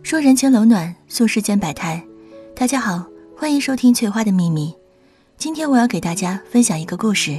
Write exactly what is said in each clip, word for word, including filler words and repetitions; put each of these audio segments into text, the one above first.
说人情冷暖，诉世间百态。大家好，欢迎收听翠花的秘密。今天我要给大家分享一个故事。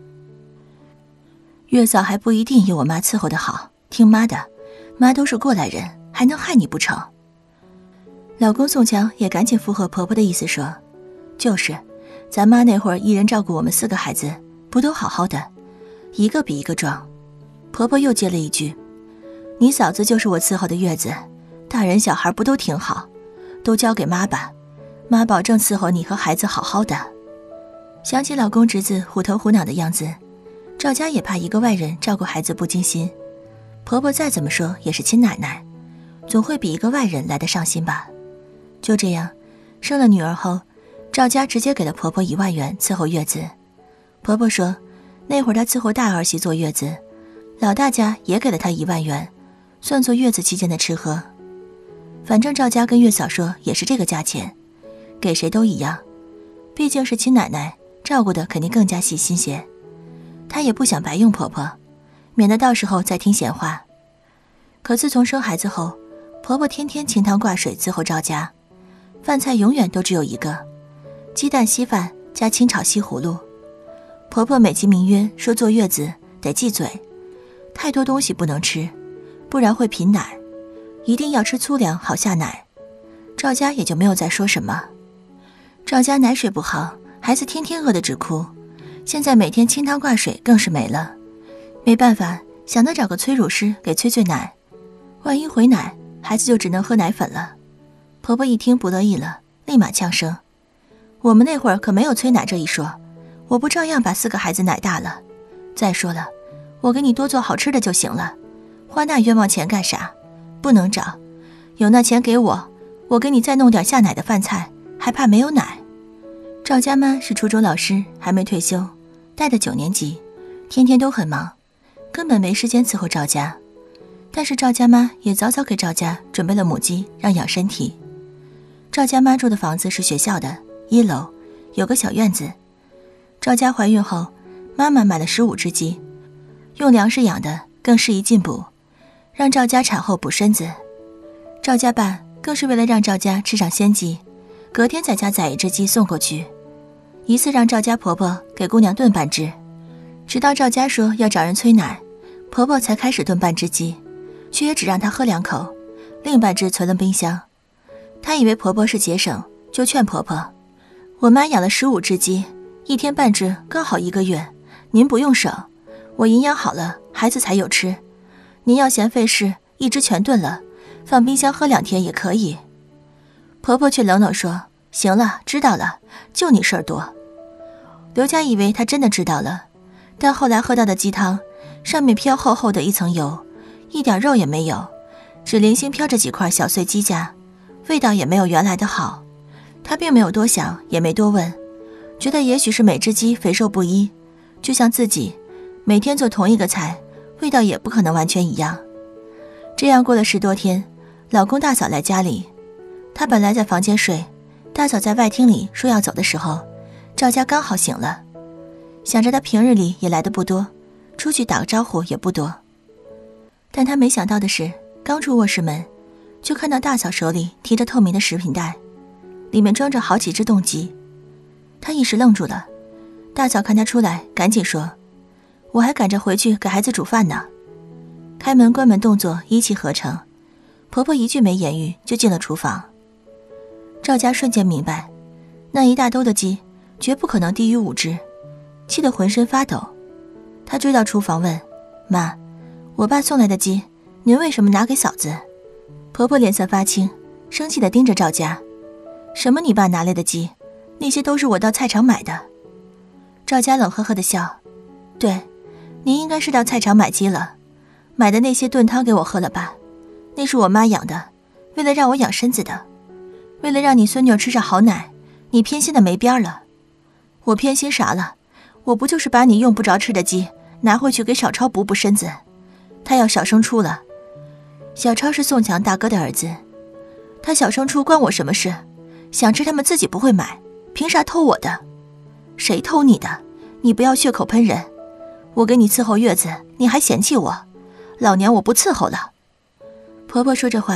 月嫂还不一定有我妈伺候的好，听妈的，妈都是过来人，还能害你不成？老公宋强也赶紧附和婆婆的意思说，就是咱妈那会儿一人照顾我们四个孩子，不都好好的，一个比一个壮。婆婆又接了一句，你嫂子就是我伺候的月子，大人小孩不都挺好，都交给妈吧，妈保证伺候你和孩子好好的。想起老公侄子虎头虎脑的样子，赵家也怕一个外人照顾孩子不精心，婆婆再怎么说也是亲奶奶，总会比一个外人来得上心吧。就这样，生了女儿后，赵家直接给了婆婆一万元伺候月子。婆婆说，那会儿她伺候大儿媳坐月子，老大家也给了她一万元，算作月子期间的吃喝。反正赵家跟月嫂说也是这个价钱，给谁都一样，毕竟是亲奶奶，照顾的肯定更加细心些。她也不想白用婆婆，免得到时候再听闲话。可自从生孩子后，婆婆天天清汤挂水伺候赵家，饭菜永远都只有一个，鸡蛋稀饭加清炒西葫芦。婆婆美其名曰说坐月子得忌嘴，太多东西不能吃，不然会贫奶，一定要吃粗粮好下奶。赵家也就没有再说什么。赵家奶水不好，孩子天天饿得直哭，现在每天清汤挂水更是没了。没办法，想得找个催乳师给催催奶，万一回奶，孩子就只能喝奶粉了。婆婆一听不乐意了，立马呛声，我们那会儿可没有催奶这一说，我不照样把四个孩子奶大了？再说了，我给你多做好吃的就行了，花那冤枉钱干啥？不能找，有那钱给我，我给你再弄点下奶的饭菜，还怕没有奶？赵家妈是初中老师，还没退休，带的九年级，天天都很忙，根本没时间伺候赵家。但是赵家妈也早早给赵家准备了母鸡，让养身体。赵家妈住的房子是学校的一楼，有个小院子。赵家怀孕后，妈妈买了十五只鸡，用粮食养的，更适宜进补，让赵家产后补身子。赵家爸更是为了让赵家吃上鲜鸡，隔天在家宰一只鸡送过去，一次让赵家婆婆给姑娘炖半只，直到赵家说要找人催奶，婆婆才开始炖半只鸡，却也只让她喝两口，另半只存了冰箱。她以为婆婆是节省，就劝婆婆，我妈养了十五只鸡，一天半只刚好一个月，您不用省，我营养好了，孩子才有吃。您要嫌费事，一只全炖了，放冰箱喝两天也可以。婆婆却冷冷说，行了，知道了，就你事儿多。刘家以为她真的知道了，但后来喝到的鸡汤上面飘厚厚的一层油，一点肉也没有，只零星飘着几块小碎鸡架，味道也没有原来的好。她并没有多想，也没多问，觉得也许是每只鸡肥瘦不一，就像自己每天做同一个菜，味道也不可能完全一样。这样过了十多天，老公大嫂来家里，她本来在房间睡，大嫂在外厅里说要走的时候，赵家刚好醒了，想着她平日里也来的不多，出去打个招呼也不多。但她没想到的是，刚出卧室门，就看到大嫂手里提着透明的食品袋，里面装着好几只冻鸡。她一时愣住了，大嫂看她出来，赶紧说，我还赶着回去给孩子煮饭呢。开门关门动作一气呵成，婆婆一句没言语就进了厨房。赵家瞬间明白，那一大兜的鸡绝不可能低于五只，气得浑身发抖。她追到厨房问，妈，我爸送来的鸡，您为什么拿给嫂子？婆婆脸色发青，生气地盯着赵家，什么你爸拿来的鸡，那些都是我到菜场买的。赵家冷呵呵地笑，对，您应该是到菜场买鸡了，买的那些炖汤给我喝了吧，那是我妈养的，为了让我养身子的，为了让你孙女吃上好奶，你偏心的没边了。我偏心啥了？我不就是把你用不着吃的鸡拿回去给小超补补身子，他要小升初了。小超是宋强大哥的儿子，他小升初关我什么事？想吃他们自己不会买，凭啥偷我的？谁偷你的？你不要血口喷人，我给你伺候月子，你还嫌弃我，老娘我不伺候了。婆婆说这话，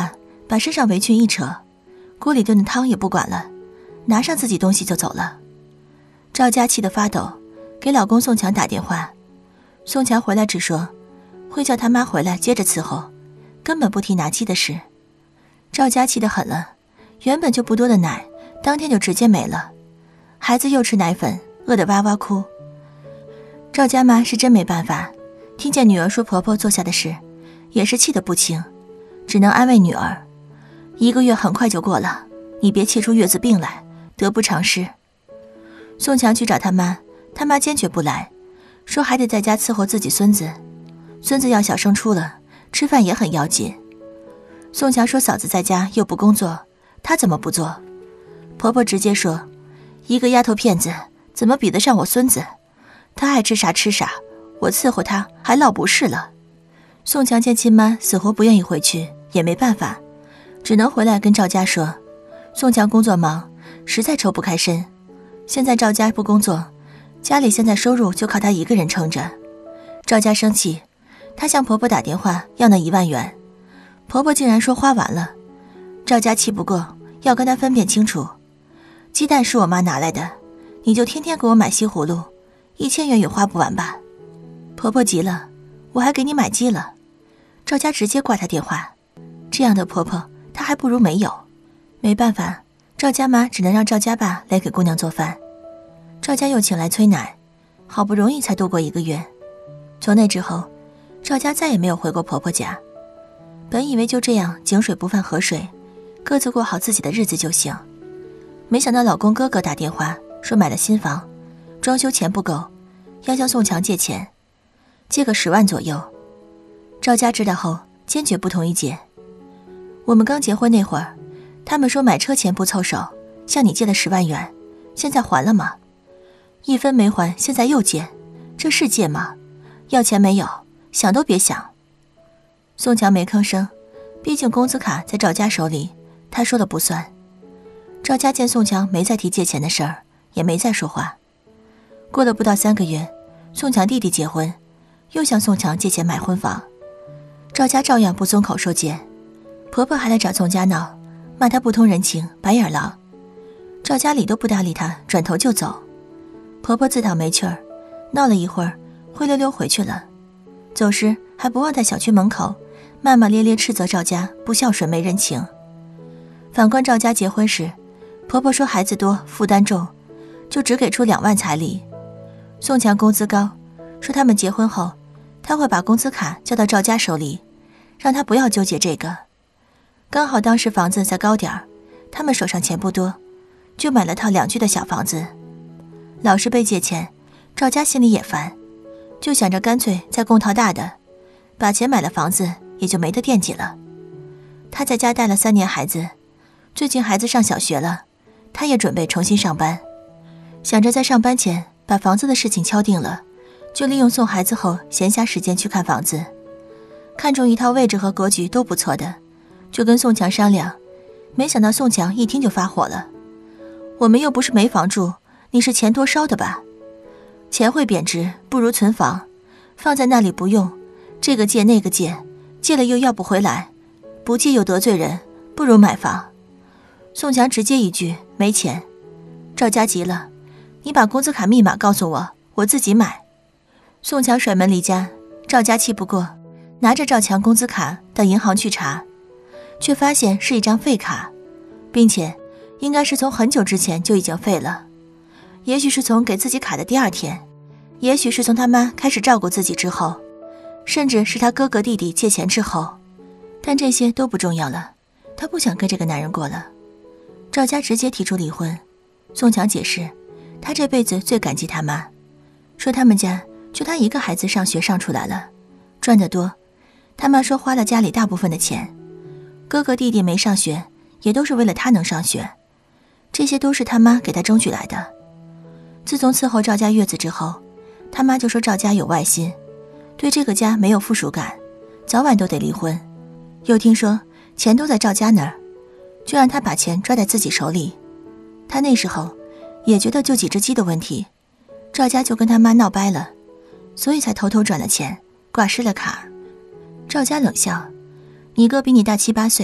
把身上围裙一扯，锅里炖的汤也不管了，拿上自己东西就走了。赵家气得发抖，给老公宋强打电话。宋强回来只说会叫他妈回来接着伺候，根本不提拿鸡的事。赵家气得很了，原本就不多的奶当天就直接没了，孩子又吃奶粉，饿得哇哇哭。赵家妈是真没办法，听见女儿说婆婆做下的事，也是气得不轻，只能安慰女儿，一个月很快就过了，你别气出月子病来，得不偿失。宋强去找他妈，他妈坚决不来，说还得在家伺候自己孙子，孙子要小升初了，吃饭也很要紧。宋强说嫂子在家又不工作，他怎么不做？婆婆直接说，一个丫头片子怎么比得上我孙子，他爱吃啥吃啥，我伺候他还落不是了。宋强见亲妈死活不愿意回去，也没办法，只能回来跟赵家说，宋强工作忙，实在抽不开身，现在赵家不工作，家里现在收入就靠他一个人撑着。赵家生气，她向婆婆打电话要那一万元，婆婆竟然说花完了。赵家气不过，要跟她分辨清楚，鸡蛋是我妈拿来的，你就天天给我买西葫芦，一千元也花不完吧。婆婆急了，我还给你买鸡了。赵家直接挂她电话，这样的婆婆她还不如没有。没办法，赵家妈只能让赵家爸来给姑娘做饭。赵家又请来催奶，好不容易才度过一个月。从那之后，赵家再也没有回过婆婆家。本以为就这样井水不犯河水，各自过好自己的日子就行，没想到老公哥哥打电话说买了新房，装修钱不够，要向宋强借钱，借个十万左右。赵家知道后坚决不同意借。我们刚结婚那会儿，他们说买车钱不凑手，向你借了十万元，现在还了吗？一分没还，现在又借，这是借吗？要钱没有，想都别想。宋强没吭声，毕竟工资卡在赵家手里，他说了不算。赵家见宋强没再提借钱的事儿，也没再说话。过了不到三个月，宋强弟弟结婚，又向宋强借钱买婚房，赵家照样不松口说借。婆婆还来找宋家闹，骂他不通人情，白眼狼。赵家理都不搭理他，转头就走。婆婆自讨没趣儿，闹了一会儿，灰溜溜回去了。走时还不忘在小区门口骂骂咧咧斥责赵家不孝顺没人情。反观赵家结婚时，婆婆说孩子多负担重，就只给出两万彩礼。宋强工资高，说他们结婚后他会把工资卡交到赵家手里，让他不要纠结这个。刚好当时房子再高点儿，他们手上钱不多，就买了套两居的小房子。老是被借钱，赵家心里也烦，就想着干脆再共套大的，把钱买了房子，也就没得惦记了。他在家带了三年孩子，最近孩子上小学了，他也准备重新上班，想着在上班前把房子的事情敲定了，就利用送孩子后闲暇时间去看房子，看中一套位置和格局都不错的，就跟宋强商量，没想到宋强一听就发火了，我们又不是没房住，你是钱多烧的吧？钱会贬值，不如存房，放在那里不用，这个借那个借，借了又要不回来，不借又得罪人，不如买房。宋强直接一句没钱。赵家急了，你把工资卡密码告诉我，我自己买。宋强甩门离家，赵家气不过，拿着赵强工资卡到银行去查，却发现是一张废卡，并且应该是从很久之前就已经废了，也许是从给自己卡的第二天，也许是从他妈开始照顾自己之后，甚至是他哥哥弟弟借钱之后，但这些都不重要了，他不想跟这个男人过了。赵家直接提出离婚。宋强解释，他这辈子最感激他妈，说他们家就他一个孩子上学上出来了，赚得多，他妈说花了家里大部分的钱，哥哥弟弟没上学也都是为了他能上学，这些都是他妈给他争取来的。自从伺候赵家月子之后，他妈就说赵家有外心，对这个家没有附属感，早晚都得离婚。又听说钱都在赵家那儿，就让他把钱抓在自己手里。他那时候也觉得就几只鸡的问题，赵家就跟他妈闹掰了，所以才偷偷转了钱，挂失了卡。赵家冷笑，你哥比你大七八岁，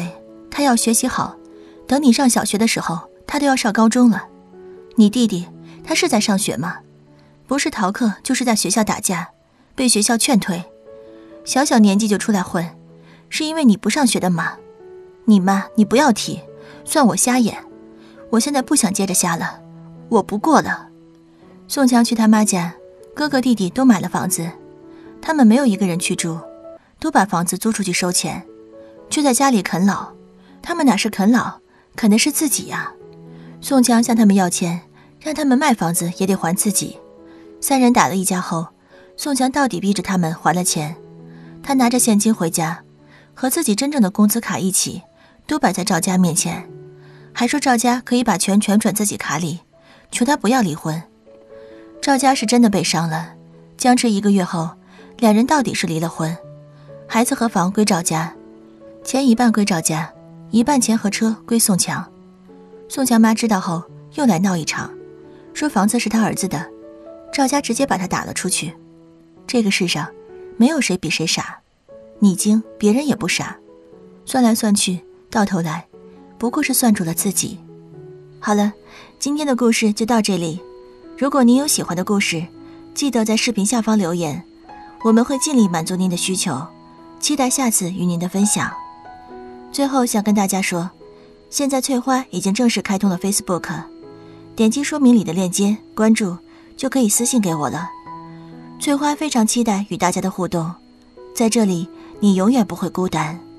他要学习好，等你上小学的时候，他都要上高中了。你弟弟他是在上学吗？不是逃课就是在学校打架，被学校劝退。小小年纪就出来混，是因为你不上学的吗？你妈你不要提，算我瞎眼。我现在不想接着瞎了，我不过了。宋强去他妈家，哥哥弟弟都买了房子，他们没有一个人去住，都把房子租出去收钱，却在家里啃老。他们哪是啃老，啃的是自己呀。宋强向他们要钱，让他们卖房子也得还自己。三人打了一架后，宋强到底逼着他们还了钱。他拿着现金回家，和自己真正的工资卡一起都摆在赵家面前，还说赵家可以把钱全转自己卡里，求他不要离婚。赵家是真的被伤了，僵持一个月后，两人到底是离了婚。孩子和房归赵家，钱一半归赵家，一半钱和车归宋强。宋强妈知道后又来闹一场，说房子是他儿子的，赵家直接把他打了出去。这个世上没有谁比谁傻，你精别人也不傻，算来算去到头来不过是算住了自己。好了，今天的故事就到这里。如果您有喜欢的故事，记得在视频下方留言，我们会尽力满足您的需求，期待下次与您的分享。最后想跟大家说，现在翠花已经正式开通了 Facebook， 点击说明里的链接关注就可以私信给我了。翠花非常期待与大家的互动，在这里你永远不会孤单。